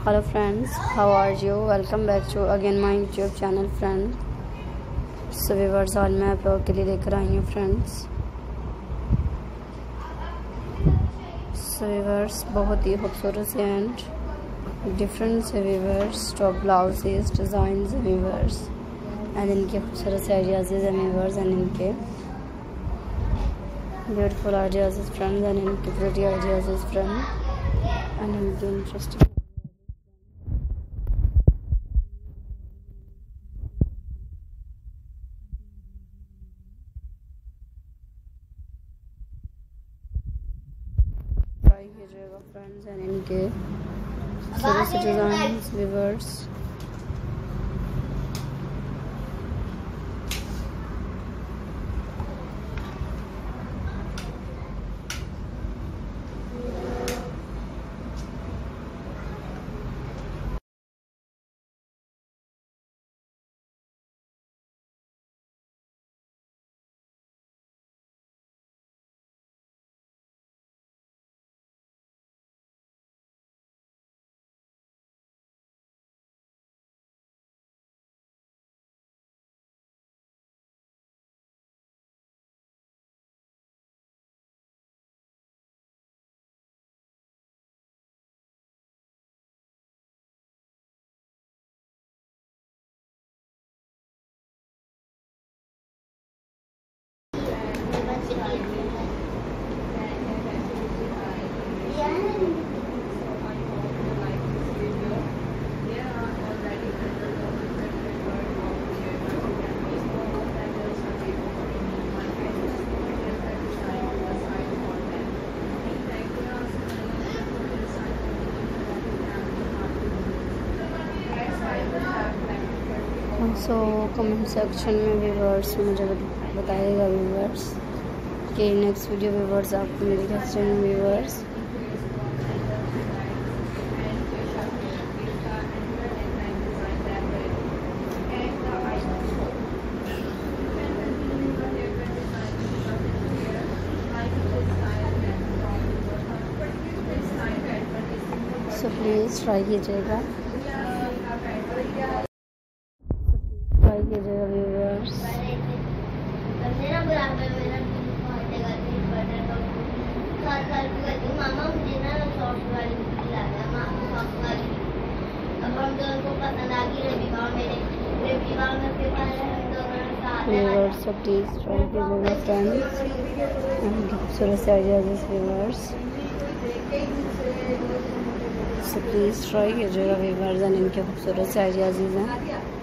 Hello friends, how are you? Welcome back to again my YouTube channel friends. So viewers, आज मैं आप लोगों के लिए लेकर आई हूँ friends. So viewers, बहुत ही खूबसूरत से एंड डिफरेंट से viewers top blouses designs viewers and इनके खूबसूरत से आइडियाज़ हैं viewers एंड इनके ब्यूटीफुल आइडियाज़ फ्रेंड्स एंड इनके प्रिटी आइडियाज़ फ्रेंड एंड इनके इंटरेस्टिंग ट्राई कीजिएगा फ्रेंड्स एंड इनके खूबसूरत designs viewers so comment section में व्यूअर्स मुझे बताइएगा व्यूअर्स कि नेक्स्ट वीडियो व्यूअर्स आपको मेरी कैसे व्यूअर्स सो प्लीज़ ट्राई कीजिएगा व्यूअर्स मामा मुझे ना सॉफ्ट वाली लाया मामा सॉफ्ट वाली अब हम दोनों को पसंद आ गई रविवार में फिर व्यूअर्स सब प्लीज ट्राई कीजिएगा फ्रेंड्स एंड खूबसूरत से ideas viewers so please try कीजिएगा व्यूअर्स एंड इनके खूबसूरत से आइडियाज़ हैं